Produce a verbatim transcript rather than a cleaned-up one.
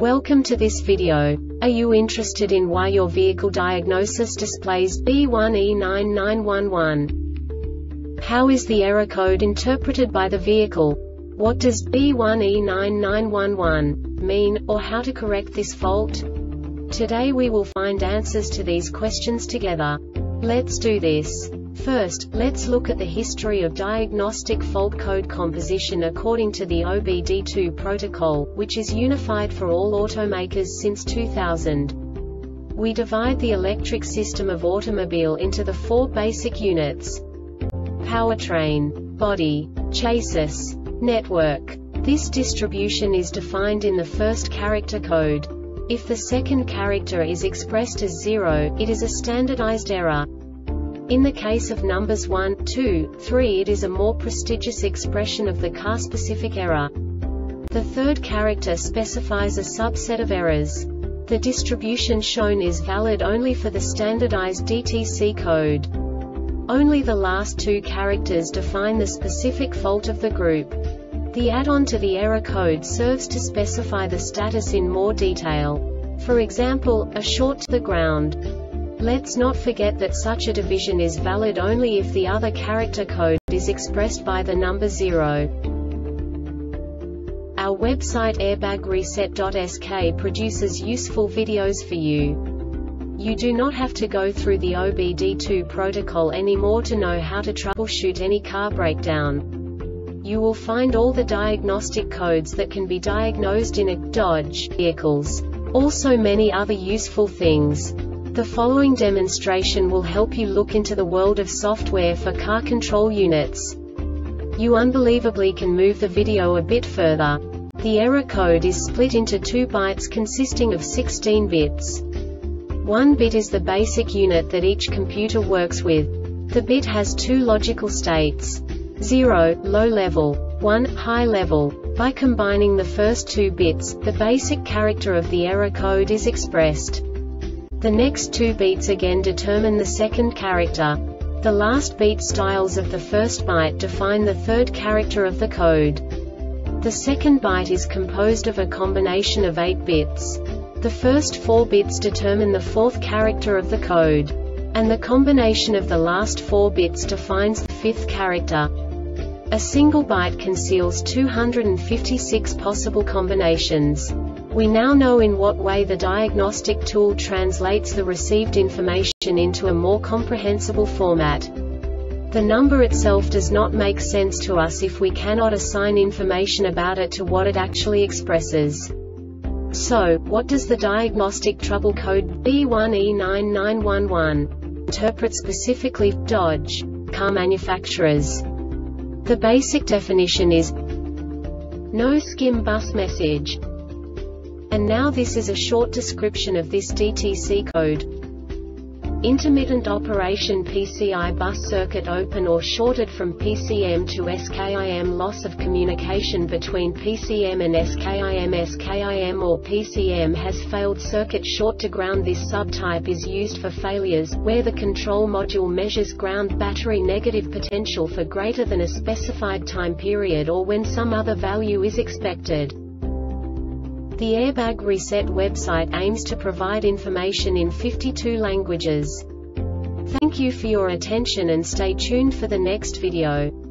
Welcome to this video. Are you interested in why your vehicle diagnosis displays B one E nine nine one one? How is the error code interpreted by the vehicle? What does B one E nine nine one one mean, or how to correct this fault? Today we will find answers to these questions together. Let's do this. First, let's look at the history of diagnostic fault code composition according to the O B D two protocol, which is unified for all automakers since two thousand. We divide the electric system of automobile into the four basic units: powertrain, body, chassis, network. This distribution is defined in the first character code. If the second character is expressed as zero, it is a standardized error. In the case of numbers one, two, three, it is a more prestigious expression of the car-specific error. The third character specifies a subset of errors. The distribution shown is valid only for the standardized D T C code. Only the last two characters define the specific fault of the group. The add-on to the error code serves to specify the status in more detail. For example, a short to the ground. Let's not forget that such a division is valid only if the other character code is expressed by the number zero. Our website airbag reset dot S K produces useful videos for you. You do not have to go through the O B D two protocol anymore to know how to troubleshoot any car breakdown. You will find all the diagnostic codes that can be diagnosed in a Dodge vehicles. Also many other useful things. The following demonstration will help you look into the world of software for car control units. You unbelievably can move the video a bit further. The error code is split into two bytes consisting of sixteen bits. One bit is the basic unit that each computer works with. The bit has two logical states: zero, low level, one, high level. By combining the first two bits, the basic character of the error code is expressed. The next two beats again determine the second character. The last beat styles of the first byte define the third character of the code. The second byte is composed of a combination of eight bits. The first four bits determine the fourth character of the code. And the combination of the last four bits defines the fifth character. A single byte conceals two hundred fifty-six possible combinations. We now know in what way the diagnostic tool translates the received information into a more comprehensible format. The number itself does not make sense to us if we cannot assign information about it to what it actually expresses. So, what does the diagnostic trouble code B one E nine nine one one interpret specifically for Dodge car manufacturers? The basic definition is no skim bus message. And now this is a short description of this D T C code. Intermittent operation P C I bus circuit open or shorted from P C M to S K I M. Loss of communication between P C M and S K I M. S K I M or P C M has failed circuit short to ground. This subtype is used for failures where the control module measures ground battery negative potential for greater than a specified time period or when some other value is expected. The Airbag Reset website aims to provide information in fifty-two languages. Thank you for your attention and stay tuned for the next video.